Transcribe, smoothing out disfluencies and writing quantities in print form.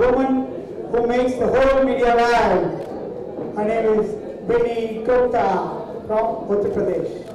woman who makes the whole media live. Her name is Binny Gupta from Uttar Pradesh.